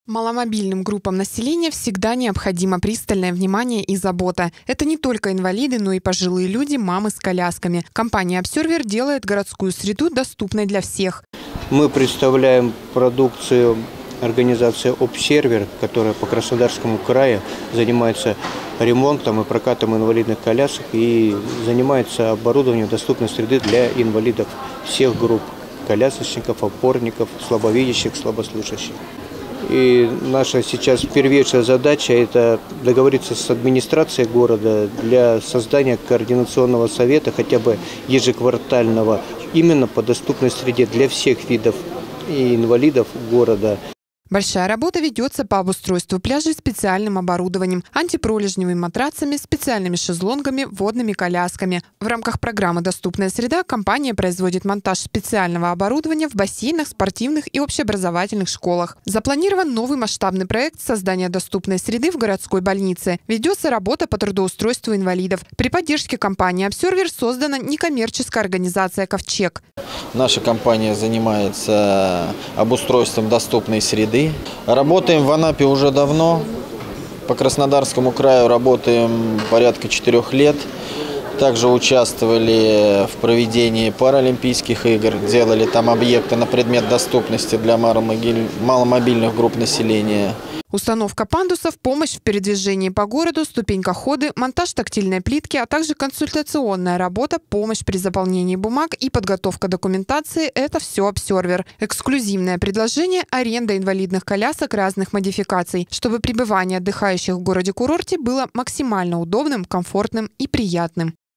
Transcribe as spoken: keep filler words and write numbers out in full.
Маломобильным группам населения всегда необходимо пристальное внимание и забота. Это не только инвалиды, но и пожилые люди, мамы с колясками. Компания «Обсервер» делает городскую среду доступной для всех. Мы представляем продукцию организации «Обсервер», которая по Краснодарскому краю занимается ремонтом и прокатом инвалидных колясок и занимается оборудованием доступной среды для инвалидов всех групп – колясочников, опорников, слабовидящих, слабослышащих. И наша сейчас первейшая задача – это договориться с администрацией города для создания координационного совета, хотя бы ежеквартального, именно по доступной среде для всех видов и инвалидов города. Большая работа ведется по обустройству пляжей специальным оборудованием, антипролежневыми матрацами, специальными шезлонгами, водными колясками. В рамках программы «Доступная среда» компания производит монтаж специального оборудования в бассейнах, спортивных и общеобразовательных школах. Запланирован новый масштабный проект создания доступной среды в городской больнице. Ведется работа по трудоустройству инвалидов. При поддержке компании «Обсервер» создана некоммерческая организация «Ковчег». Наша компания занимается обустройством доступной среды. Работаем в Анапе уже давно. По Краснодарскому краю работаем порядка четырех лет. Также участвовали в проведении Паралимпийских игр, делали там объекты на предмет доступности для маломобильных групп населения. Установка пандусов, помощь в передвижении по городу, ступенькоходы, монтаж тактильной плитки, а также консультационная работа, помощь при заполнении бумаг и подготовка документации – это все «Обсервер». Эксклюзивное предложение – аренда инвалидных колясок разных модификаций, чтобы пребывание отдыхающих в городе-курорте было максимально удобным, комфортным и приятным.